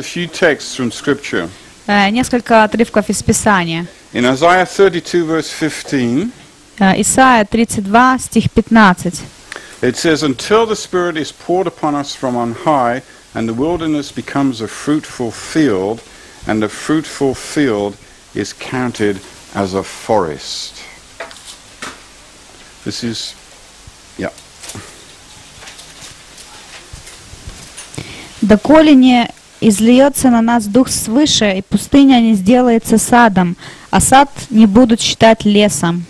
A few texts from Scripture. Несколько отрывков из Писания. In Isaiah 32, verse 15, Исайя 32, стих 15. it says, "Until the Spirit is poured upon us from on high, and the wilderness becomes a fruitful field, and the fruitful field is counted as a forest." This is, yeah. «Доколе не изльется на нас дух свыше, и пустыня не сделается садом, а сад не будут считать лесом».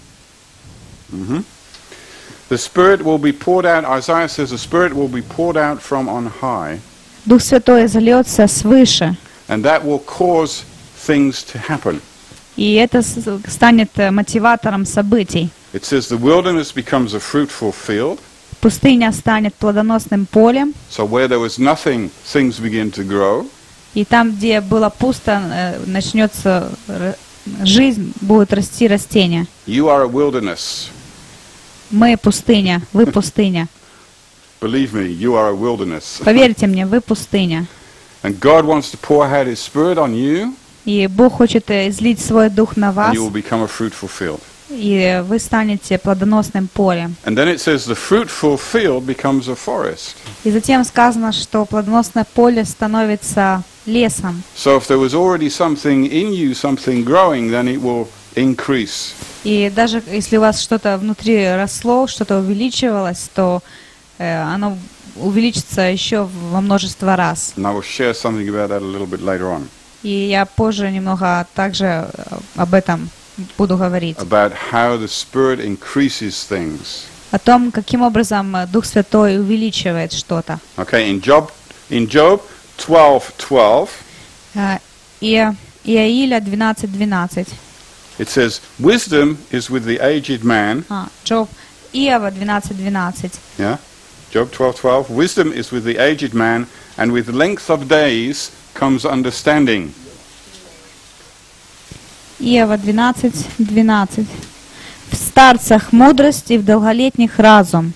The Spirit will be poured out, Isaiah says, the Spirit will be poured out from on high, Дух Святой изольется свыше, and that will cause things to happen. и это станет мотиватором событий. It says the wilderness becomes a fruitful field, Пустыня станет плодоносным полем, so where there was nothing, things begin to grow. и там, где было пусто, начнется жизнь, будут расти растения. You are a wilderness. Мы пустыня, вы пустыня. Believe me, you are a wilderness. Поверьте мне, вы пустыня. And God wants to pour out His Spirit on you, И Бог хочет излить свой дух на and вас, you will become a fruitful field. и вы станете плодоносным полем. And then it says the fruitful field becomes a forest. И затем сказано, что плодоносное поле становится лесом. So if there was already something in you, something growing, then it will increase. И даже если у вас что-то внутри росло, что-то увеличивалось, то оно увеличится еще во множество раз. And I will share something about that a little bit later on. И я позже немного также об этом буду говорить. About how the Spirit increases things. О том, каким образом Дух Святой увеличивает что-то. Okay, in Job 12:12, Иаиля 12:12. it says, "Wisdom is with the aged man." Иова 12:12. Yeah, Job 12:12. "Wisdom is with the aged man, and with length of days comes understanding." Иова 12:12. В старцах мудрость и в долголетних разум.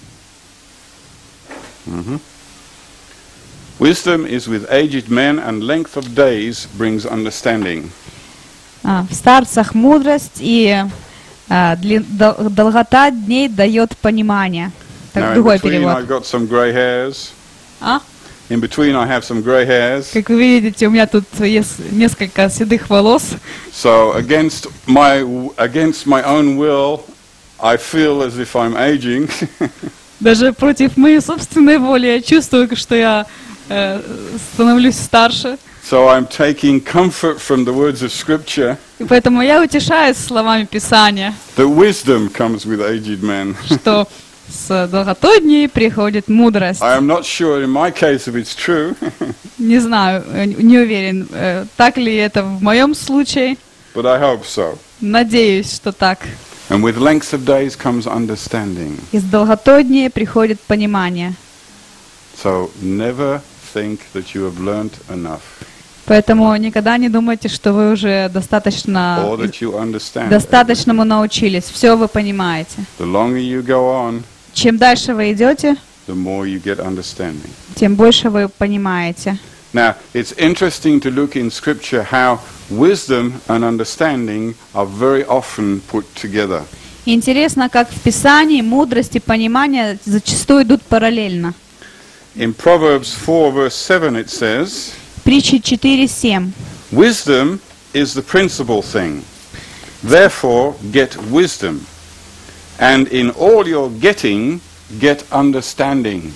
Wisdom is with aged men, and length of days brings understanding. В старцах мудрость и долгота дней дает понимание. Так Now, in другой between, перевод. I've got some grey hairs. А? In between, I have some grey hairs. Как вы видите, у меня тут есть несколько седых волос. So against my own will, I feel as if I'm aging. Даже против моей собственной воли я чувствую, что я становлюсь старше. So I'm taking comfort from the words of Scripture И поэтому я утешаюсь словами Писания, that wisdom comes with aged men. что с долготой дней приходит мудрость. I am not sure in my case if it's true, Не знаю, не уверен, так ли это в моем случае. but I hope so. Надеюсь, что так. And with length of days comes understanding. И с долготой дней приходит понимание. So never think that you have learnt enough Поэтому никогда не думайте, что вы уже or достаточному that you understand. научились. Все вы понимаете. The longer you go on, Чем дальше вы идете, the more you get understanding. тем больше вы понимаете. Now, it's interesting to look in Scripture how wisdom and understanding are very often put together. Интересно, как в Писании мудрость и понимание зачастую идут параллельно. In Proverbs 4 verse 7 it says, Притчи 4:7. "Wisdom is the principal thing. Therefore get wisdom. And in all your getting, get understanding."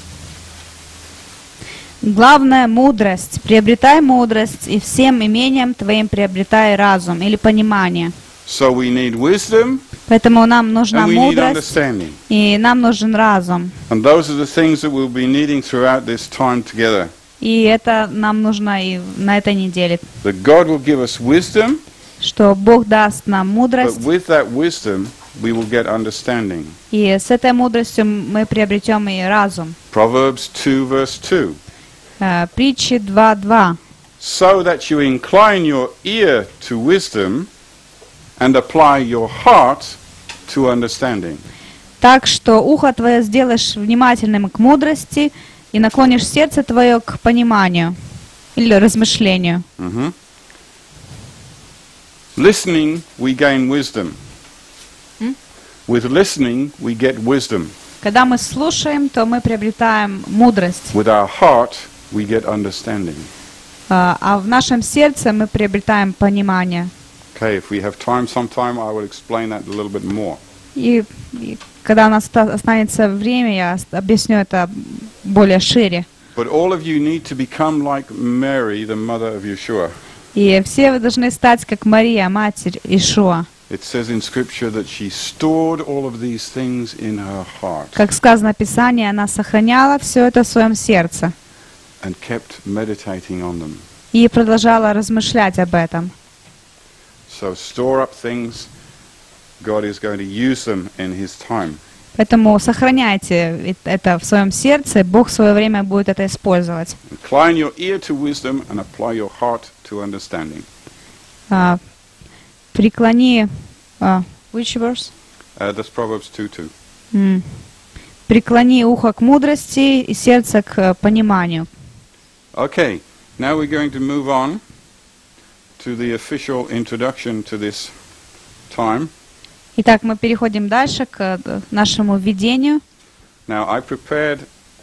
Главная мудрость. Приобретай мудрость, и всем имением твоим приобретай разум или понимание. So we need wisdom Поэтому нам нужна and we need мудрость, understanding. и нам нужен разум. And those are the things that we'll be needing throughout this time together. И это нам нужно и на этой неделе. That God will give us wisdom, Что Бог даст нам but мудрость, with that wisdom we will get understanding. и с этой мудростью мы приобретем и разум. Proverbs 2 verse 2. Притчи 2:2. So that you incline your ear to wisdom and apply your heart to understanding. Так что ухо твое сделаешь внимательным к мудрости и наклонишь сердце твое к пониманию. или размышлению. Listening, we gain wisdom. М? With listening, we get wisdom. Когда мы слушаем, то мы приобретаем мудрость, With our heart, we get understanding. а в нашем сердце мы приобретаем понимание. Okay, if we have time sometime, I will explain that a little bit more. И когда у нас останется время, я объясню это более шире. But all of you need to become like Mary, the mother of Yeshua. И все вы должны стать как Мария, матерь Иешуа. It says in Scripture that she stored all of these things in her heart Как сказано в Писании, она сохраняла все это в своем сердце and kept meditating on them. и продолжала размышлять об этом. So store up things. God is going to use them in His time. Поэтому сохраняйте это в своем сердце, Бог в свое время будет это использовать. Incline your ear to wisdom and apply your heart to understanding. Преклони... which verse? That's Proverbs 2:2. Преклони ухо к мудрости и сердце к пониманию. Okay, now we're going to move on to the official introduction to this time. Итак, мы переходим дальше к нашему введению. Now, I prepared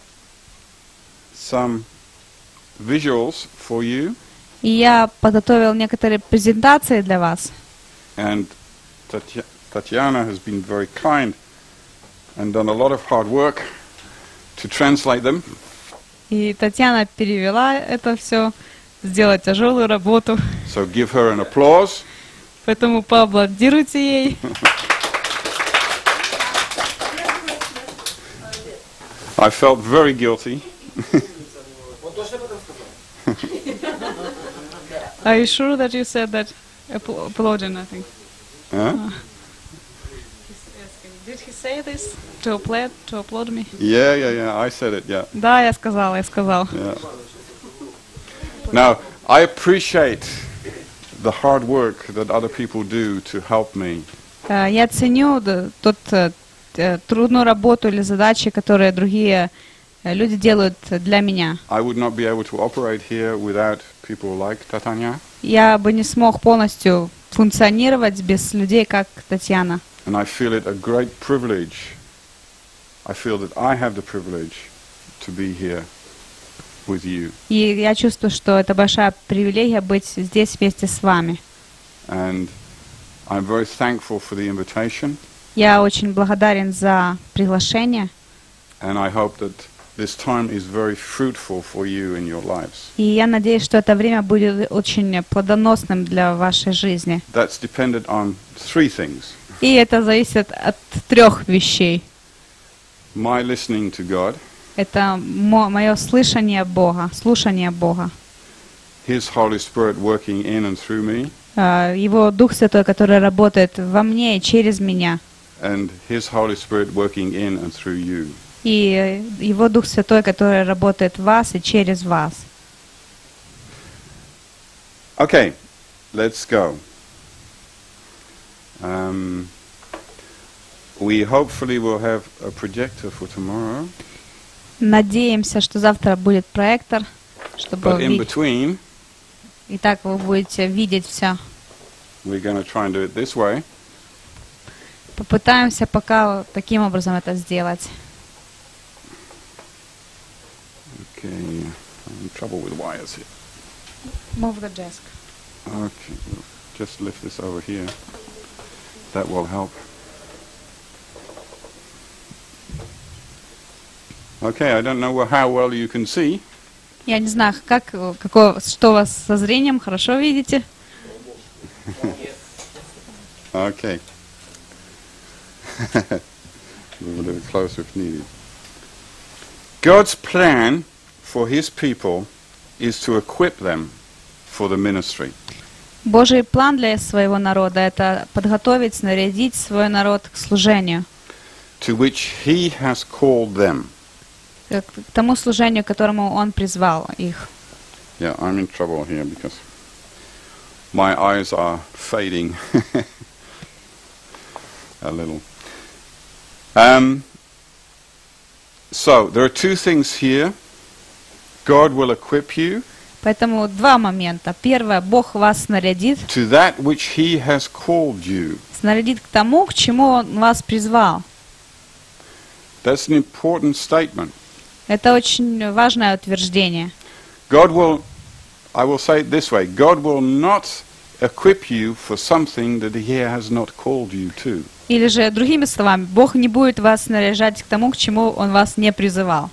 some visuals for you, И я подготовил некоторые презентации для вас. and Tatiana has been very kind and done a lot of hard work to translate them. И Татьяна перевела это все, сделала тяжелую работу. So give her an applause. Поэтому поаплодируйте ей. I felt very guilty. Are you sure that you said that? Applauding, I think. Huh? Did he say this? To applaud me? Yeah, I said it, yeah. Да, я сказал. Yeah. Now, I appreciate the hard work that other people do to help me. Я ценю трудную работу или задачи, которые другие люди делают для меня. I would not be able to operate here without people like Tatanya. Я бы не смог полностью функционировать без людей, как Татьяна. And I feel it a great privilege. I feel that I have the privilege to be here with you. И я чувствую, что это большая привилегия быть здесь вместе с вами. And I'm very thankful for the invitation. Я очень благодарен за приглашение. And I hope that this time is very fruitful for you in your lives. И я надеюсь, что это время будет очень плодоносным для вашей жизни. That's dependent on three things. И это зависит от трех вещей. My listening to God, Это мое слышание Бога, слушание Бога. His Holy Spirit working in and through me, Его Дух Святой, который работает во мне и через меня. and His Holy Spirit working in and through you. И Его Дух Святой, который работает в вас и через вас. Okay, let's go. We hopefully will have a projector for tomorrow. Надеемся, что завтра будет проектор, чтобы But in between, и так вы будете видеть все. we're going to try and do it this way. Попытаемся пока таким образом это сделать. Okay, I'm in trouble with wires here. Move the desk. Okay, well, just lift this over here. That will help. Okay, I don't know how well you can see. Я не знаю, что у вас со зрением, хорошо видите? Okay. Move a little closer if needed. God's plan for His people is to equip them for the ministry. Божий план для своего народа — это подготовить, снарядить свой народ к служению, to which He has called them. к тому служению, к которому Он призвал их. Yeah, I'm in trouble here because my eyes are fading a little. So, there are two things here. God will equip you. Поэтому два момента. Первое, Бог вас снарядит. to that which He has called you. Снарядит к тому, к чему Он вас призвал. That's an important statement. Это очень важное утверждение. God will, I will say it this way, God will not equip you for something that He has not called you to. Или же, другими словами, Бог не будет вас снаряжать к тому, к чему Он вас не призывал.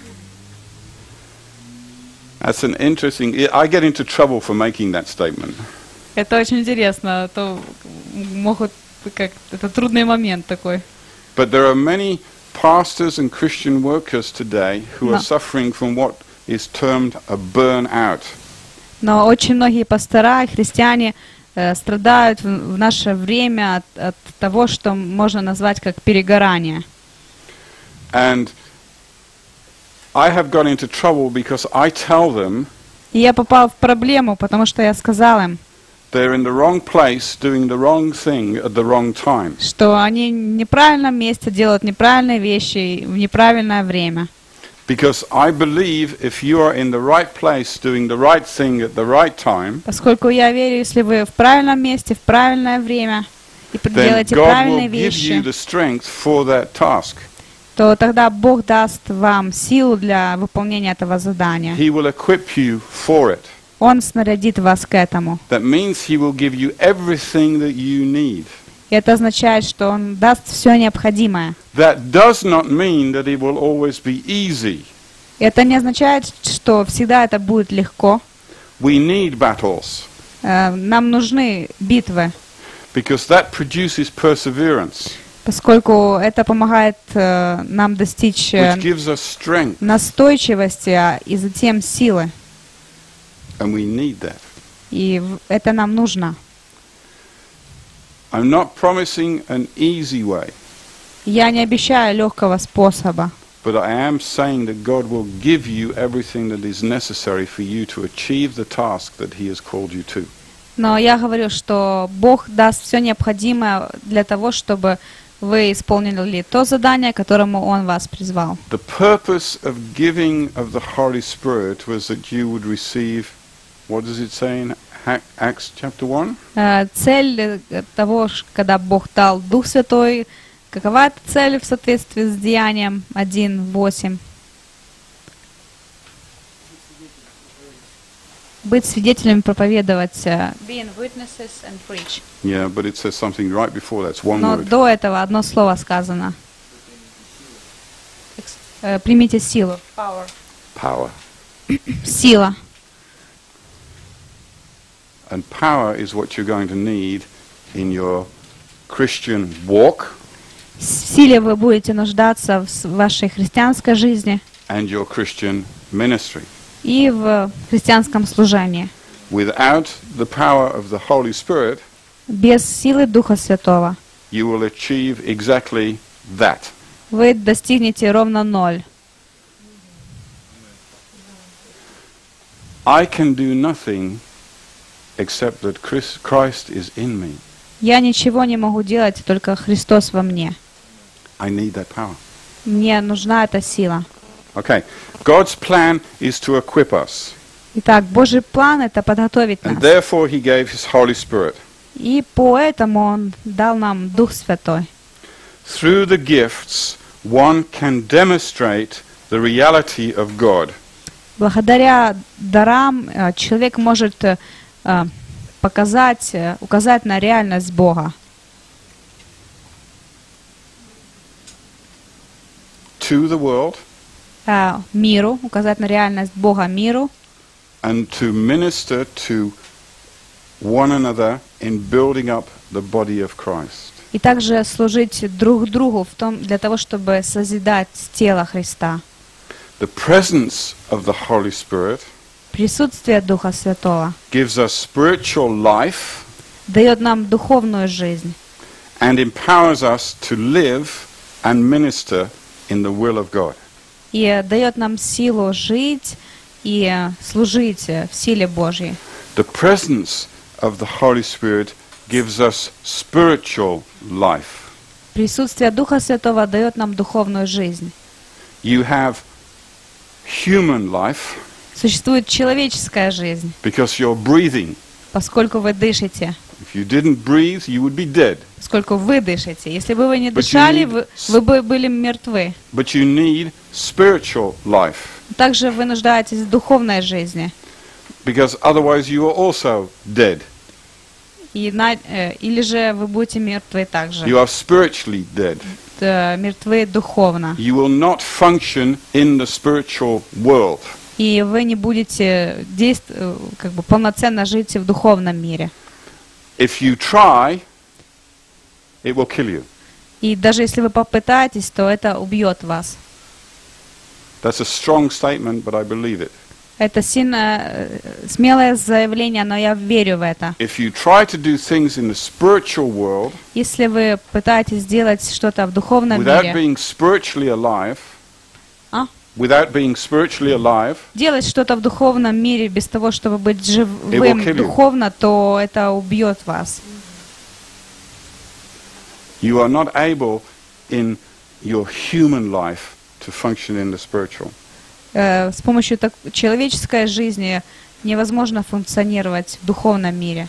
That's an interesting, I get into trouble for making that statement. Это очень интересно, то могут, это трудный момент такой. But there are many pastors and Christian workers today who No. are suffering from what is termed a burnout. Но очень многие пастора и христиане страдают в наше время от того, что можно назвать как перегорание. And I have got into trouble because I tell them И я попал в проблему, потому что я сказал им, they're in the wrong place doing the wrong thing at the wrong time. что они в неправильном месте делают неправильные вещи в неправильное время. Because I believe if you are in the right place doing the right thing at the right time, Поскольку я верю, если вы в правильном месте, в правильное время и then делаете God правильные will give you вещи, the strength for that task. то тогда Бог даст вам силу для выполнения этого задания. He will equip you for it. Он снарядит вас к этому. That means He will give you everything that you need. И это означает, что Он даст все необходимое. That does not mean that it will always be easy. Это не означает, что всегда это будет легко. We need battles Нам нужны битвы, because that produces perseverance, поскольку это помогает нам достичь which gives us strength, настойчивости и затем силы. and we need that. И это нам нужно. I'm not promising an easy way, Я не обещаю легкого способа, but I am saying that God will give you everything that is necessary for you to achieve the task that He has called you to. но я говорю, что Бог даст все необходимое для того, чтобы вы исполнили то задание, к которому Он вас призвал. The purpose of giving of the Holy Spirit was that you would receive, what does it say in Acts chapter 1? Цель того, когда Бог дал Дух Святой, какова эта цель в соответствии с Деянием 1:8? Быть свидетелями, проповедовать. Being witnesses and preach. Yeah, but it says something right before that. It's one Но word. до этого одно слово сказано. Примите силу. Power. Power. Сила. And power is what you're going to need in your Christian walk В силе вы будете нуждаться в вашей христианской жизни and your Christian ministry. и в христианском служении. Without the power of the Holy Spirit, Без силы Духа Святого you will achieve exactly that. вы достигнете ровно ноль. I can do nothing except that Christ is in me. Я ничего не могу делать, только Христос во мне. I need that power. Мне нужна эта сила. Okay. God's plan is to equip us. Итак, Божий план — это подготовить And нас. therefore He gave His Holy Spirit. И поэтому Он дал нам Дух Святой. Through the gifts, one can demonstrate the reality of God. Благодаря дарам человек может указать на реальность Бога. To the world Миру, указать на реальность Бога миру, and to minister to one another in building up the body of Christ. и также служить друг другу для того, чтобы созидать тело Христа. The presence of the Holy Spirit Присутствие Духа Святого gives us spiritual life дает нам духовную жизнь and empowers us to live and minister in the will of God. и дает нам силу жить и служить в силе Божьей. The presence of the Holy Spirit gives us spiritual life. Присутствие Духа Святого дает нам духовную жизнь. You have human life Существует человеческая жизнь, because you're breathing. поскольку вы дышите. If you didn't breathe, you would be dead. Поскольку вы дышите. Если бы вы не But you дышали, need вы бы были мертвы. But you need spiritual life, Также вы нуждаетесь в духовной жизни. because otherwise you are also dead. Или же вы будете мертвы также. You are spiritually dead. Мертвы духовно. You will not function in the spiritual world. И вы не будете полноценно жить в духовном мире. If you try, it will kill you. И даже если вы попытаетесь, то это убьет вас. That's a strong statement, but I believe it. Это смелое заявление, но я верю в это. If you try to do things in the spiritual world Если вы пытаетесь сделать что-то в духовном without мире, being spiritually alive, А? without being spiritually alive, делать что-то в духовном мире без того, чтобы быть It will живым kill you. духовно, то это убьет вас. you are not able in your human life to function in the spiritual. С помощью человеческой жизни невозможно функционировать в духовном мире.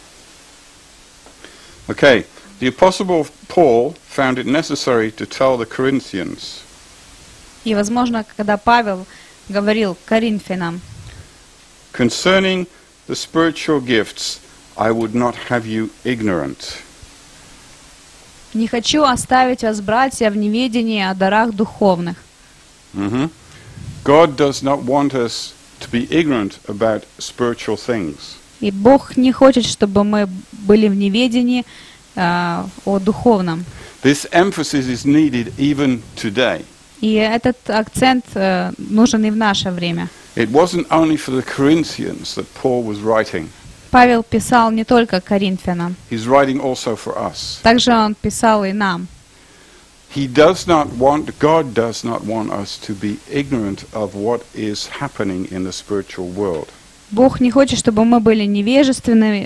Okay, the Apostle Paul found it necessary to tell the Corinthians, И, возможно, когда Павел говорил Коринфянам, concerning the spiritual gifts, I would not have you ignorant. «Не хочу оставить вас, братья, в неведении о дарах духовных». Mhm. God does not want us to be ignorant about spiritual things. И Бог не хочет, чтобы мы были в неведении о духовном. This emphasis is needed even today. И этот акцент нужен и в наше время. It wasn't only for the Corinthians that Paul was writing. Павел писал не только Коринфянам, He's writing also for us. также он писал и нам. God does not want us to be ignorant of what is happening in the spiritual world. Бог не хочет, чтобы мы были невежественными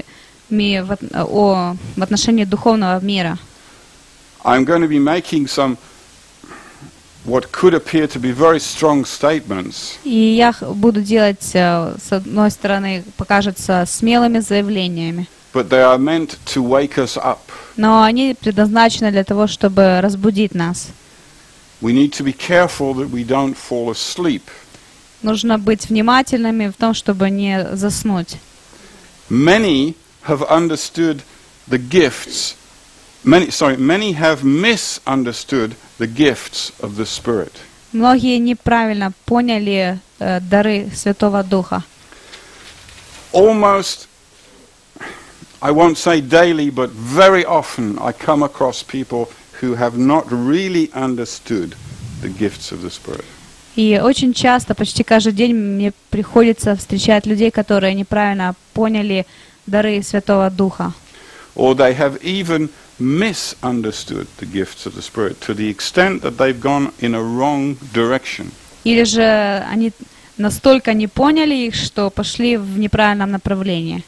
в отношении духовного мира. I'm going to be making some what could appear to be very strong statements, И я буду делать, с одной стороны, покажется смелыми заявлениями, but they are meant to wake us up. но они предназначены для того, чтобы разбудить нас. We need to be careful that we don't fall asleep. Нужно быть внимательными в том, чтобы не заснуть. Many have understood the gifts. Many have misunderstood the gifts of the Spirit. Многие неправильно поняли дары Святого Духа. Almost, I won't say daily, but very often I come across people who have not really understood the gifts of the Spirit. И очень часто, почти каждый день мне приходится встречать людей, которые неправильно поняли дары Святого Духа. Or they have even misunderstood the gifts of the Spirit to the extent that they've gone in a wrong direction. Или же они настолько не поняли их, что пошли в неправильном направлении.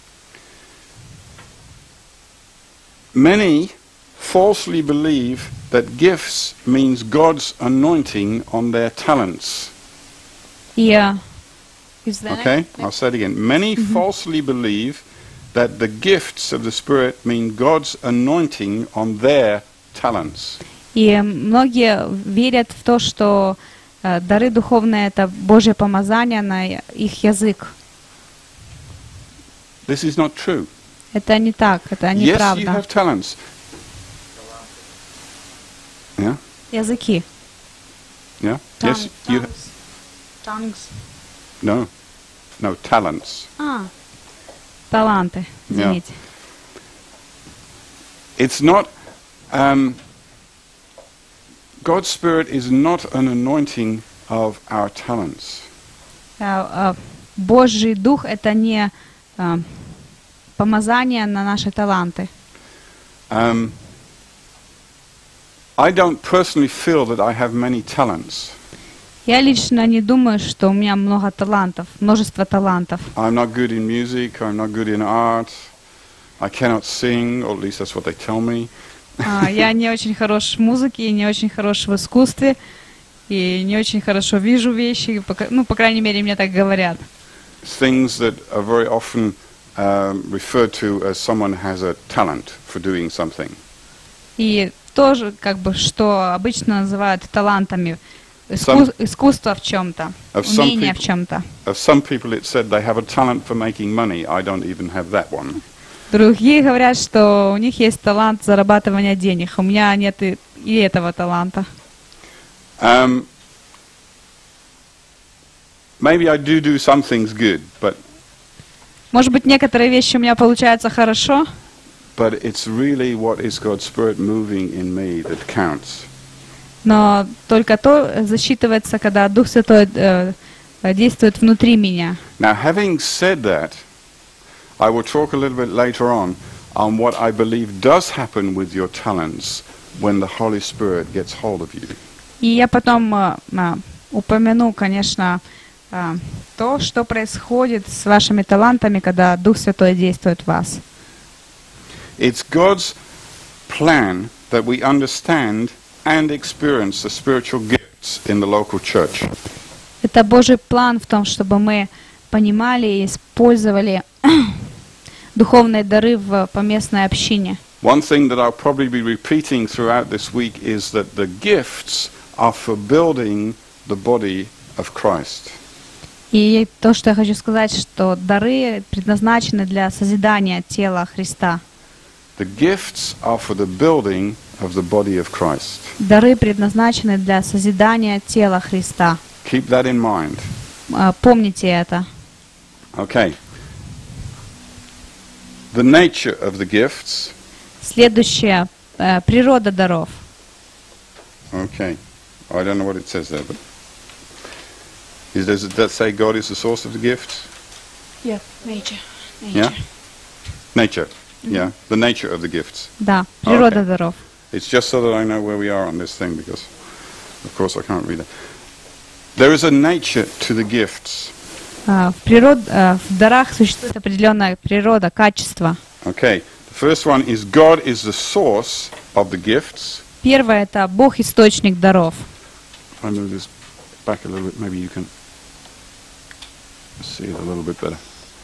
Many falsely believe that gifts means God's anointing on their talents. Okay, I'll say it again. Many falsely believe that the gifts of the Spirit mean God's anointing on their talents. И многие верят в то, что дары духовные — это Божье помазание на их язык. This is not true. Это не так, это Yes, you неправда. have talents. Yeah? Языки. Yeah? Yes, you No, talents. Таланты, извините. It's not, God's Spirit is not an anointing of our talents. Божий Дух — это не помазание на наши таланты. I don't personally feel that I have many talents. Я лично не думаю, что у меня много талантов, множество талантов. I'm not good in music, I'm not good in art, I cannot sing, or at least that's what they tell me. Я не очень хорош в музыке, не очень хорош в искусстве, и не очень хорошо вижу вещи, по крайней мере, мне так говорят. things that are very often referred to as someone has a talent for doing something. И тоже, как бы, что обычно называют талантами, искусство в чем-то, умение в чем-то. Of some people it said they have a talent for making money. I don't even have that one. Другие говорят, что у них есть талант зарабатывания денег. У меня нет и этого таланта. Maybe I do some things good, but может быть, некоторые вещи у меня получаются хорошо, but it's really what is God's Spirit moving in me that counts. но только то засчитывается, когда Дух Святой действует внутри меня. Now, having said that, I will talk a little bit later on what I believe does happen with your talents when the Holy Spirit gets hold of you. И я потом упомяну, конечно, то, что происходит с вашими талантами, когда Дух Святой действует в вас. It's God's plan that we understand and experience the spiritual gifts in the local church. Это Божий план в том, чтобы мы понимали и использовали духовные дары в поместной общине. One thing that I'll probably be repeating throughout this week is that the gifts are for building the body of Christ. И то, что я хочу сказать, что дары предназначены для созидания тела Христа. The gifts are for the building of the body of Christ. Дары предназначены для созидания тела Христа. Keep that in mind. Помните это. Okay. The nature of the gifts. Следующее. Природа даров. Okay. I don't know what it says there, but does that say God is the source of the gifts? Yeah, nature. Yeah? Nature. Yeah, the nature of the gifts. Да, природа даров. It's just so that I know where we are on this thing, because, of course, I can't read it. There is a nature to the gifts. В дарах существует определенная природа, качество. Okay, the first one is God is the source of the gifts. Первое — это Бог источник даров. If I move this back a little bit, maybe you can see it a little bit better.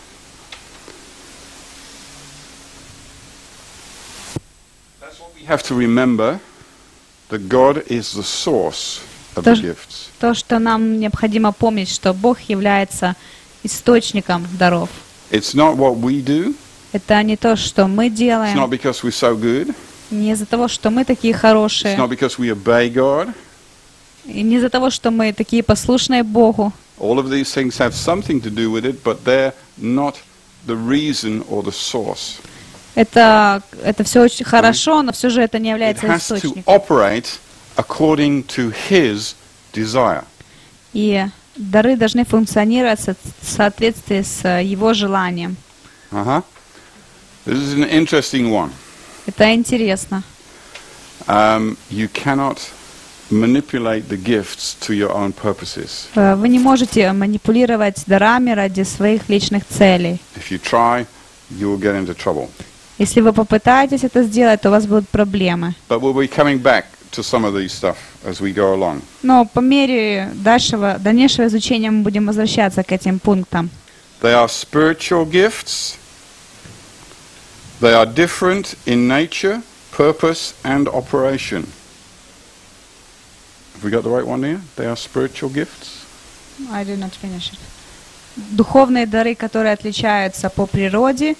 That's what we have to remember, that God is the source of the gifts. То, что нам необходимо помнить, что Бог является источником даров. It's not what we do. Это не то, что мы It's делаем, not because we're so good. не из-за того, что мы такие It's хорошие, not because we obey God. и не из-за того, что мы такие послушные Богу. All of these things have something to do with it, but they're not the reason or the source. Это все очень хорошо, но все же это не It является has to источником. operate according to His desire. И дары должны функционировать в соответствии с Его желанием. This is an interesting one. Это интересно. You cannot manipulate the gifts to your own purposes. Вы не можете манипулировать дарами ради своих личных целей. If you try, you will get into trouble. Если вы попытаетесь это сделать, то у вас будут проблемы. But we'll be coming back to some of these stuff as we go along. Но по мере дальнейшего изучения мы будем возвращаться к этим пунктам. They are spiritual gifts. They are different in nature, purpose, and operation. Have we got the right one here? They are spiritual gifts. I did not finish it. Духовные дары, которые отличаются по природе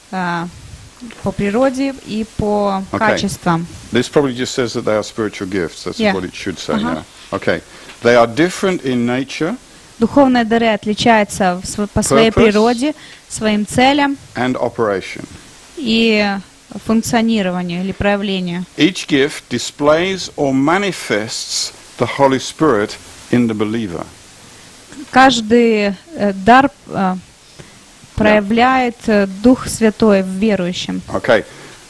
и по качествам. This probably just says that they are spiritual gifts. That's Yeah. what it should say. Yeah. Okay. They are different in nature Духовные дары отличаются по своей Purpose. природе, своим целям and operation. и функционированию или проявлению. Each gift displays or manifests the Holy Spirit in the believer. Каждый дар проявляет Дух Святой в верующем. Okay.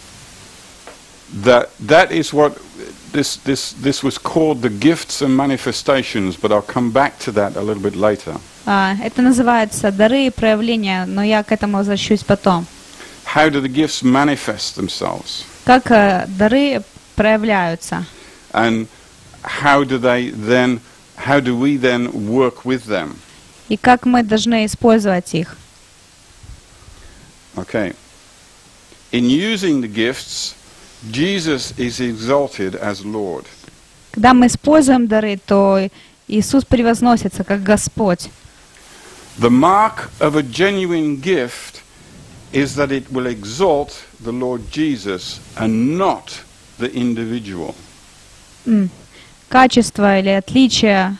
That is what this was called the gifts and manifestations, but I'll come back to that a little bit later. Это называется дары и проявления, но я к этому возвращусь потом. How do the gifts manifest themselves? Как дары проявляются? And how do we then work with them? и как мы должны использовать их. Okay. In using the gifts, Jesus is exalted as Lord. Когда мы используем дары, то Иисус превозносится как Господь. The mark of a genuine gift is that it will exalt the Lord Jesus and not the individual. Качество или отличие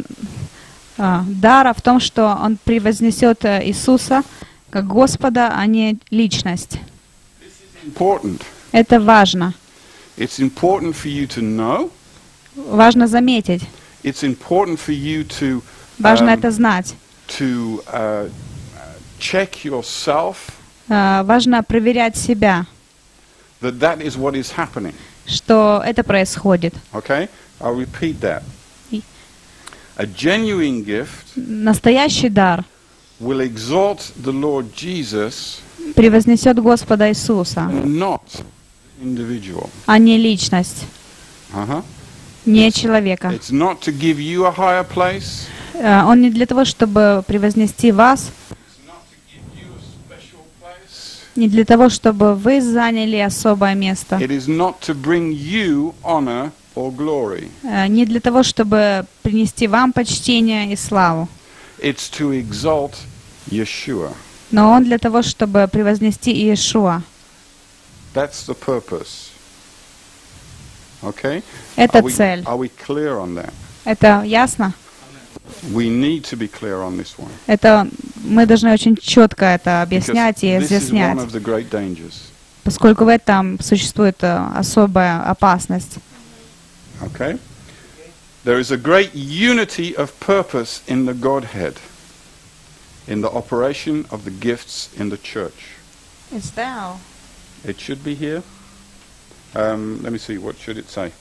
дара в том, что он превознесет Иисуса как Господа, а не личность. Important. Это важно. It's important for you to know. Важно заметить. It's important for you to Важно это знать. Check yourself. Важно проверять себя, That is what is happening. что это происходит. Okay? I'll repeat that. И- A genuine gift Настоящий дар will exalt the Lord Jesus, превознесет Господа Иисуса, not individual. а не личность, Uh-huh. не человека. It's not to give you a higher place. Он не для того, чтобы превознести вас, It's not to give you a special place. не для того, чтобы вы заняли особое место, It is not to bring you honor or glory. не для того, чтобы принести вам почтение и славу, It's to exalt Yeshua. но он для того, чтобы превознести Иешуа. That's the purpose. Okay? Это цель. Are we clear on that? Это ясно? We need to be clear on this one. Это мы должны очень четко это Because объяснять и this is one разъяснять, of the great dangers. поскольку в этом существует особая опасность. Okay? There is a great unity of purpose in the Godhead, in the operation of the gifts in the church. It should be here. Let me see, what should it say?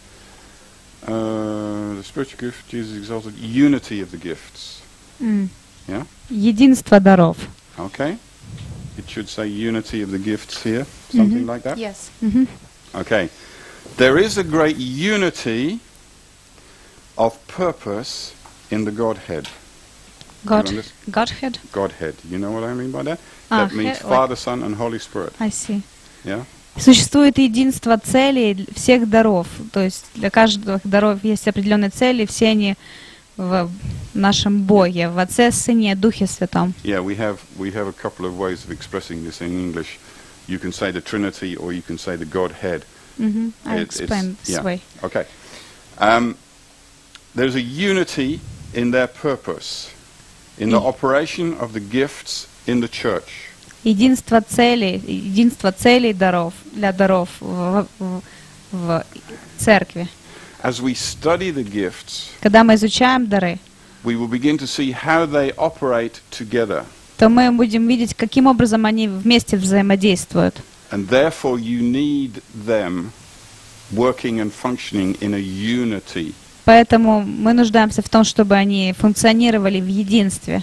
The spiritual gift, Jesus exalted, unity of the gifts. Yeah? Единство даров. Okay? It should say unity of the gifts here, something like that. Yes. Okay. There is a great unity of purpose in the Godhead. Godhead. Godhead. You know what I mean by that? Ah, That means he- Father, Son, and Holy Spirit. I see. Yeah? Существует единство целей всех даров. То есть для каждого даров есть определенные цели, все они в нашем Боге, в Отце, Сыне, Духе Святом. Yeah, we have a couple of ways of expressing this in English. You can say the Trinity or you can say the Godhead. I It's- explain this yeah. way. Okay. There's a unity in their purpose, in the operation of the gifts in the church. Единство целей даров, для даров в церкви. As we study the gifts, Когда мы изучаем дары, we will begin to see how they operate together. то мы будем видеть, каким образом они вместе взаимодействуют. And therefore you need them working and functioning in a unity. Поэтому мы нуждаемся в том, чтобы они функционировали в единстве.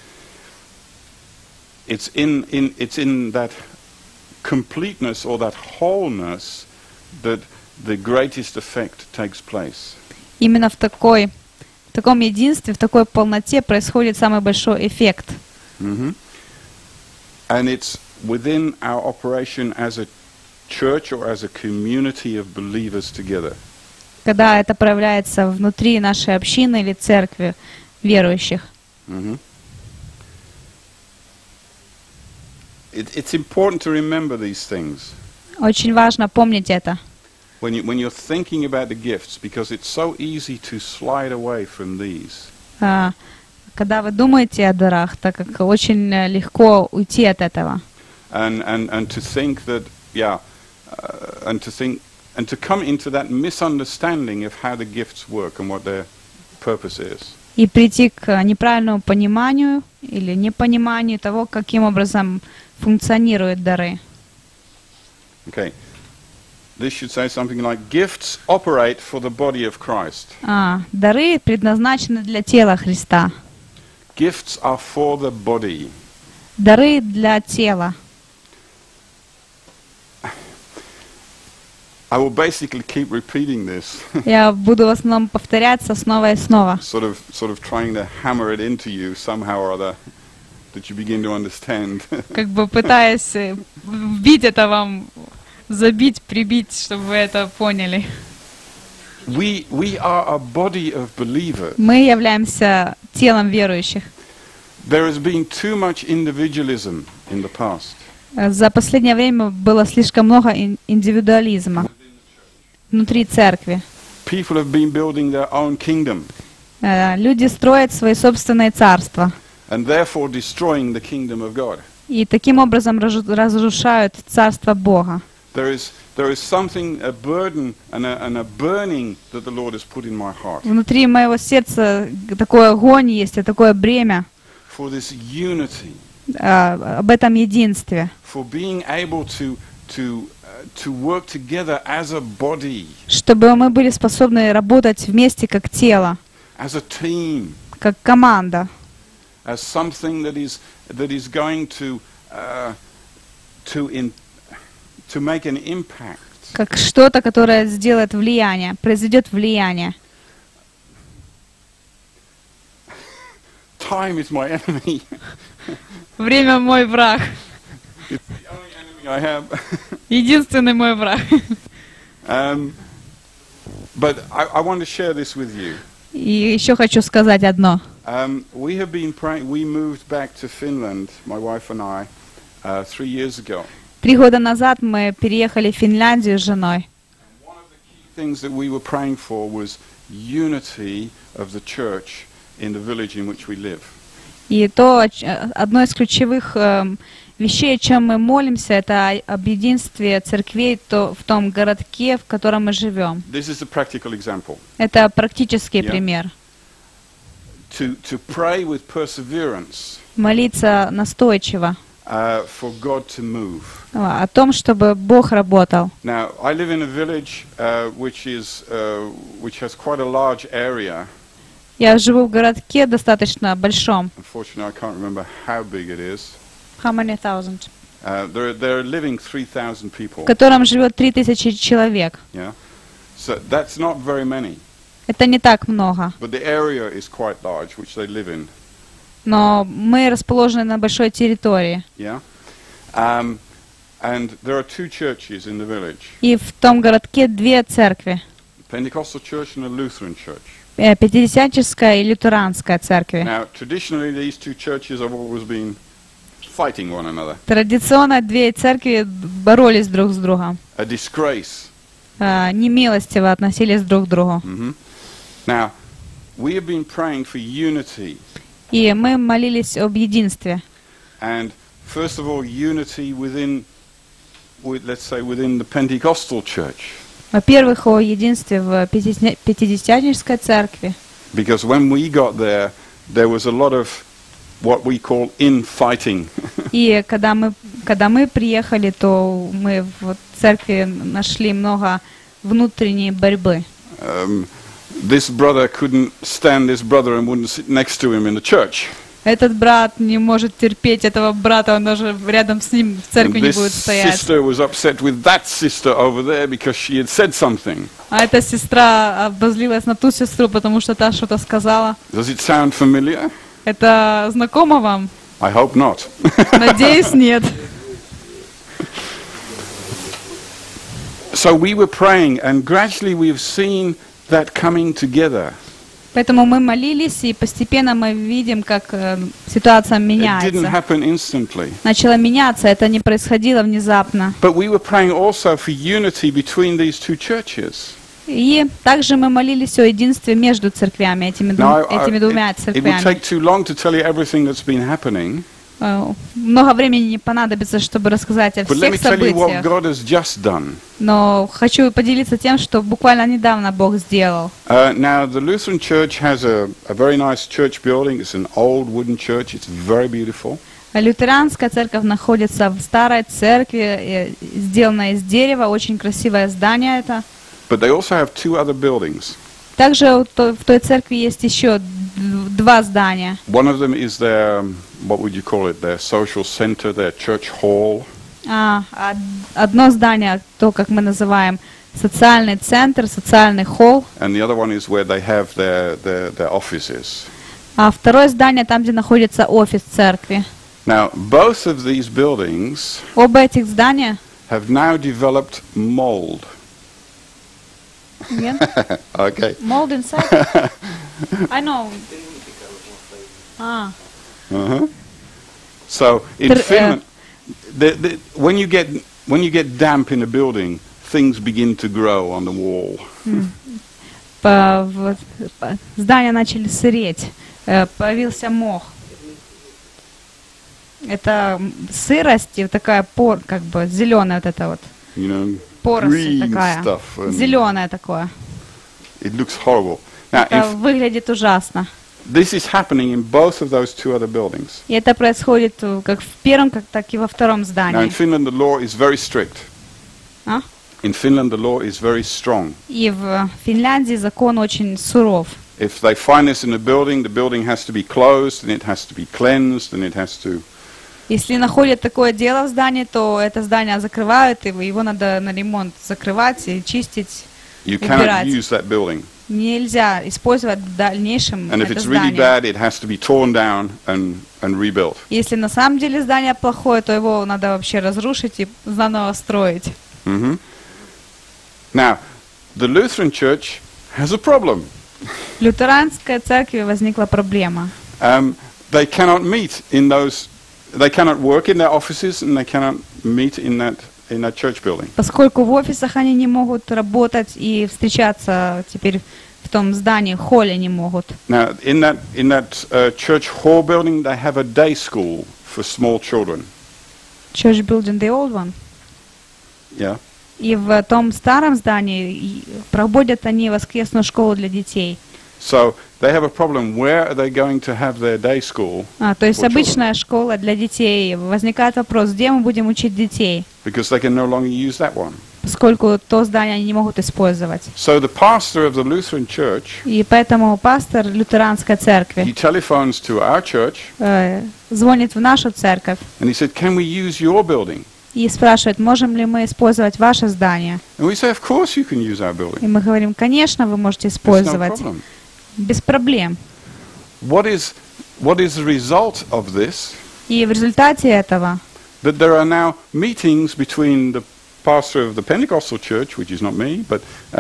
It's in that completeness or that wholeness that the greatest effect takes place. Именно в таком единстве, в такой полноте происходит самый большой эффект. And it's within our operation as a church or as a community of believers together. Когда это проявляется внутри нашей общины или церкви верующих. It's important to remember these things Очень важно помнить это, when you're thinking about the gifts, because it's so easy to slide away from these. когда вы думаете о дарах, так как очень легко уйти от этого. And to think that, and to come into that misunderstanding of how the gifts work and what their purpose is. И прийти к неправильному пониманию или непониманию того, каким образом функционируют дары. Okay. This should say something like, gifts operate for the body of Christ. Дары предназначены для тела Христа. Gifts are for the body. Дары для тела. I will basically keep repeating this, Я буду в основном повторяться снова и снова, sort of trying to hammer it into you somehow or other, that you begin to understand. как бы пытаясь вбить это вам, забить, прибить, чтобы вы это поняли. We are a body of believers. Мы являемся телом верующих. There has been too much individualism in the past. За последнее время было слишком много индивидуализма внутри церкви. People have been building their own kingdom Люди строят свои собственные царства and therefore destroying the kingdom of God. и таким образом разрушают царство Бога. There is something, a burden and a burning that the Lord has put in my heart Внутри моего сердца такой огонь есть, и такое бремя for this unity, об этом единстве, for being able to work together as a body, чтобы мы были способны работать вместе как тело, as a team, как команда, as something that is going to make an impact. как что-то, которое сделает влияние, произведет влияние. Time is my enemy. Время мой враг. It's the only enemy I have. Единственный мой враг. But I want to share this with you. И еще хочу сказать одно. We have been praying. We moved back to Finland, my wife and I, 3 years ago. 3 года назад мы переехали в Финляндию с женой. One of the key things that we were praying for was unity of the church in the village in which we live. И одно из ключевых вещей, о чем мы молимся, это об единстве церквей в том городке, в котором мы живем. This is a practical example. Это практический Yeah. пример. To pray with perseverance Молиться настойчиво for God to move. о том, чтобы Бог работал. Now, I live in a village which has quite a large area. Я живу в городке достаточно большом. Unfortunately, I can't remember how big it is. How many thousand? There are living 3,000 people. В котором живет 3000 человек. Yeah, so that's not very many, Это не так много. but the area is quite large, which they live in. Но мы расположены на большой территории. Yeah, and there are 2 churches in the village: И в том городке 2 церкви. Pentecostal church and a Lutheran church. Пятидесятническая и лютеранская церкви. Now, traditionally, these 2 churches have always been fighting one another. Традиционно 2 церкви боролись друг с другом. A disgrace. Немилостиво относились друг к другу. Now, we have been praying for unity, И мы молились об единстве. and first of all, unity within the Pentecostal church. Во-первых, о единстве в Пятидесятнической церкви. Because when we got there was a lot of what we call infighting. И когда мы приехали, то мы в церкви нашли много внутренней борьбы. This brother couldn't stand this brother and wouldn't sit next to him in the church. Этот брат не может терпеть этого брата, он даже рядом с ним в церкви не This будет стоять. sister was upset with that sister over there because she had said something. А эта сестра обозлилась на ту сестру, потому что та что-то сказала. Does it sound familiar? Это знакомо вам? I hope not. Надеюсь, нет. So we were praying, and gradually we've seen that coming together. Поэтому мы молились, и постепенно мы видим, как ситуация It didn't меняется. happen instantly. Начало меняться, это не происходило внезапно. But we were praying also for unity between these 2 churches. И также мы молились о единстве между церквями, этими двумя It would церквями. take too long to tell you everything that's been happening. Много времени не понадобится, чтобы рассказать о But let me всех tell you what событиях. God has just done. Но хочу поделиться тем, что буквально недавно Бог сделал. Now, the Lutheran Church has a very nice church building. It's an old wooden church. It's very beautiful. Лютеранская церковь находится в старой церкви, сделанной из дерева, очень красивое здание это. But they also have 2 other buildings. Также в той церкви есть еще 2 здания. One of them is their, what would you call it, their social center, their church hall. Одно здание, то, как мы называем, социальный центр, социальный холл. And the other one is where they have their offices. А второе здание там, где находится офис церкви. Now, both of these buildings Оба этих здания. have now developed mold. Again? Okay. Mold inside? I know. Uh-huh. So in Finland, when you get damp in a building, things begin to grow on the wall. Здания начали сыреть, появился мох. Это сырость и такая как бы зеленая вот эта вот. You know, поросль такая, зеленое такое. It looks horrible. Now, Это выглядит ужасно. this is happening in both of those two other buildings. И это происходит как в первом, так и во втором Now, in здании. Finland, the law is very strict. А? In Finland, the law is very strong. И в Финляндии закон очень суров. If they find this in a building has to be closed, and it has to be cleansed, and it has to... Если находят такое дело в здании, то это здание закрывают, и его надо на ремонт закрывать и чистить, You cannot убирать. use that building. Нельзя использовать в дальнейшем And if это it's really здание. bad, it has to be torn down and rebuilt. Если на самом деле здание плохое, то его надо вообще разрушить и заново строить. Mm-hmm. Now, the Lutheran Church has a problem. В лютеранской церкви возникла проблема. They cannot meet in those. They cannot work in their offices, and they cannot meet in that church building. Поскольку в офисах они не могут работать и встречаться теперь в том здании, холле не могут. Now, in that church hall building, they have a day school for small children. Church building, the old one. Yeah. И в том старом здании проводят они воскресную школу для детей. So they have a problem. Where are they going to have their day school? То есть for обычная школа для детей. Возникает вопрос, где мы будем учить детей, Because they can no longer use that one. поскольку то здание они не могут использовать. So the pastor of the Lutheran church, И поэтому пастор лютеранской he церкви telephones to our church, звонит в нашу церковь and he said, "Can we use your building?" и спрашивает, можем ли мы использовать ваше здание. And we say, "Of course you can use our building. И мы говорим, конечно, вы можете It's no использовать. problem." Без проблем. What is the result of this? И в результате этого That there are now meetings between the pastor of the Pentecostal church, which is not me, but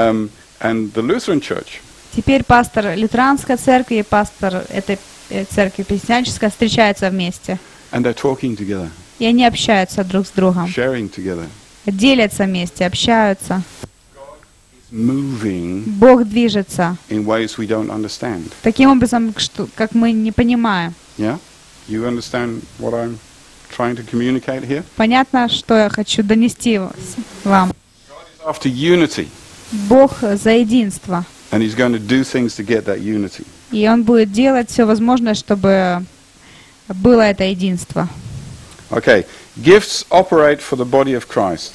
and the Lutheran church. теперь пастор лютеранской церкви и пастор этой церкви пятидесятнической встречаются вместе. And they're talking together, И они общаются друг с другом. sharing together, Делятся вместе, общаются. moving Бог движется in ways we don't understand. таким образом, как мы не понимаем. Yeah? You understand what I'm trying to communicate here? Понятно, что я хочу донести вам. After unity, Бог за единство. and He's going to do things to get that unity. И Он будет делать все возможное, чтобы было это единство. Okay, gifts operate for the body of Christ.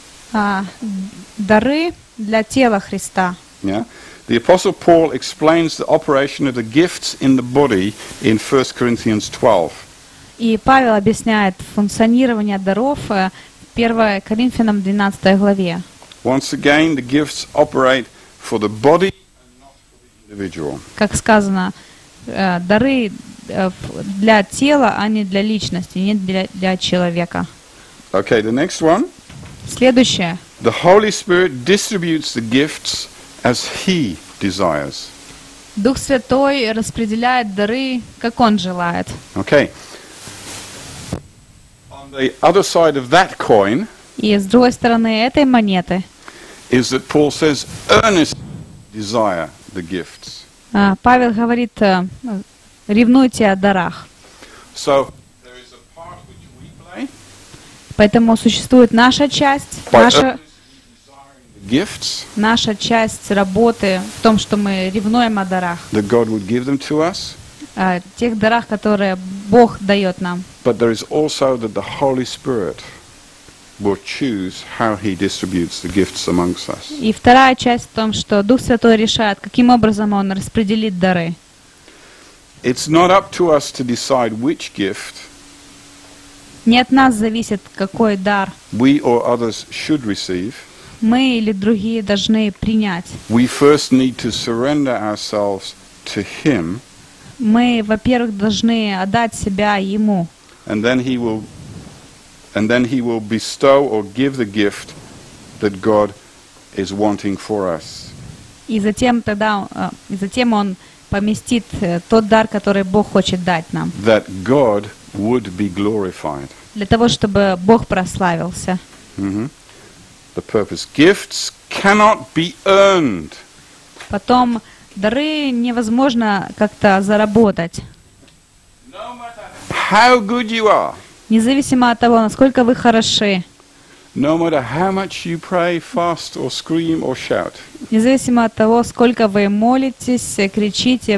Дары для тела Христа. Yeah? The Apostle Paul explains the operation of the gifts in the body in 1 Corinthians 12. И Павел объясняет функционирование даров в 1 Коринфянам 12 главе. Once again, the gifts operate for the body and not for the individual. Как сказано, дары для тела, а не для личности, не для человека. Okay, the next one. Следующее. The Holy Spirit distributes the gifts as He desires. Дух Святой распределяет дары, как Он желает. Okay. On the other side of that coin И с другой стороны этой монеты is that Paul says, earnestly desire the gifts. Павел говорит, ревнуйте о дарах. So there is a part which we play Поэтому существует наша часть, by earnestly desiring the gifts наша часть работы в том, что мы ревнуем о дарах, that God would give them to us. тех дарах, которые Бог дает нам. But there is also that the Holy Spirit will choose how He distributes the gifts amongst us. И вторая часть в том, что Дух Святой решает, каким образом Он распределит дары. It's not up to us to decide which gift Не от нас зависит, какой дар we or others should receive. мы или другие должны принять. We first need to surrender ourselves to Him, Мы, во-первых, должны отдать себя Ему, and then He will bestow or give the gift that God is wanting for us. и затем Он поместит тот дар, который Бог хочет дать нам, That God would be glorified. для того, чтобы Бог прославился. The purpose. Gifts cannot be earned. Потом дары невозможно как-то заработать. How good you are, Независимо от того, насколько вы хороши, no matter how much you pray, fast, or scream, or shout, независимо от того, сколько вы молитесь, кричите,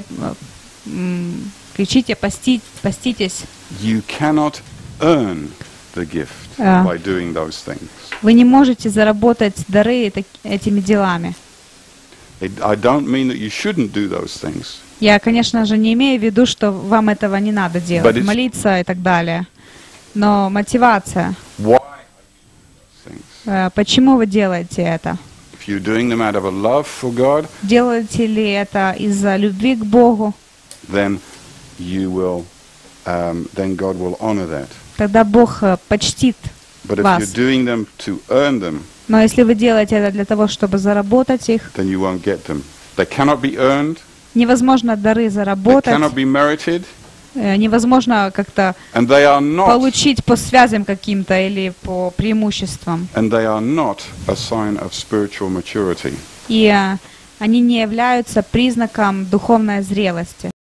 поститесь, you cannot earn the gift by doing those things. вы не можете заработать дары этими делами. I don't mean that you shouldn't do those things, Я, конечно же, не имею в виду, что вам этого не надо делать, But it's- молиться и так далее. Но мотивация, why things. почему вы делаете это? If you're doing them out of a love for God, Делаете ли это из-за любви к Богу? then then God will honor that. Тогда Бог почтит But if вас. you're doing them to earn them, Но если вы делаете это для того, чтобы заработать их, then you won't get them. They cannot be earned, невозможно дары they заработать, cannot be merited, невозможно как-то and they are not получить по связям каким-то или по преимуществам. a sign of spiritual maturity. И они не являются признаком духовной зрелости.